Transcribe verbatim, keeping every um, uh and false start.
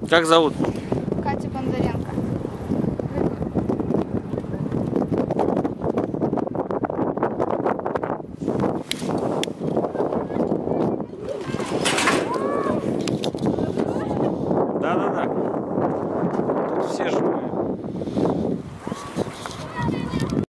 Как зовут? Катя Бондаренко. Да-да-да. Тут все живут.